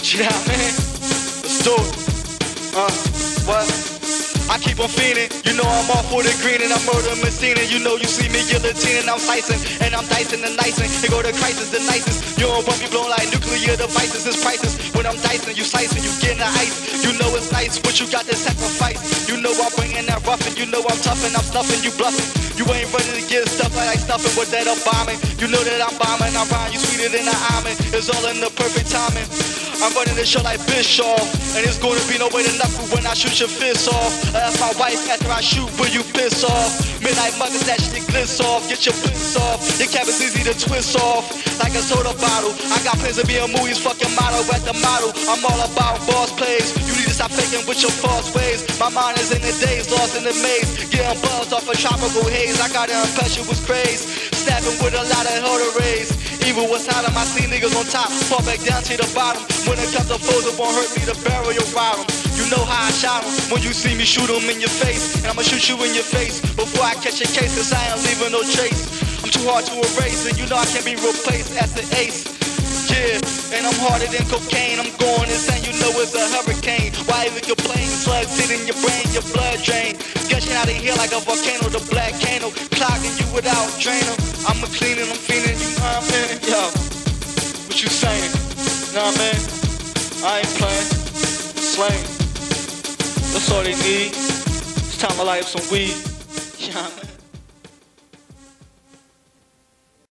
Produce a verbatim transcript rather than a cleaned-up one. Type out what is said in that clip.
You know what I mean? Let's do it. Uh, what? I keep on feeling, you know I'm all for the green and I'm murder Messina. You know you see me guillotine and I'm slicing and I'm dicing and nicing. Here go the crisis, the nicest. You don't want me blown like nuclear devices. It's priceless when I'm dicing, you slicing, you getting the ice. You know it's nice, but you got to sacrifice. You know I'm bringing that rough and you know I'm tough and I'm stuffing, you bluffing. You ain't ready to get stuff like I stuffing with that up bombing. You know that I'm bombing, I rhyme, you sweeter than an almond. It's all in the perfect timing. I'm running this show like Bischoff, and it's gonna be no way to knuckle when I shoot your fist off. That's my wife after I shoot, but you piss off. Midnight muggers, that shit glitz off, get your bliss off. Your cap is easy to twist off, like a soda bottle. I got plans to be a movie's fucking model at the model. I'm all about boss plays. You need to stop faking with your false ways. My mind is in the days, lost in the maze, getting buzzed off a tropical haze. I got an impetuous craze, snapping with a lot of hurdle rays. Evil was hot, I see niggas on top, fall back down to the bottom. When it comes to foes, it won't hurt me to barrel your bottom. You know how I shot them, when you see me shoot them in your face. And I'ma shoot you in your face, before I catch your case, cause I ain't leaving no trace. I'm too hard to erase, and you know I can't be replaced as an ace. Yeah, and I'm harder than cocaine, I'm going insane, you know it's a hurricane. Why even complain, slugs sit in your brain, your blood drain. Gushing out of here like a volcano, the black candle, clogging you without drainer. I'm a cleaning, I'm feeling, you know what I mean? Yo, what you saying? Know what I mean? I ain't playing, slaying. That's all they need. It's time to light up some weed. You know what I mean?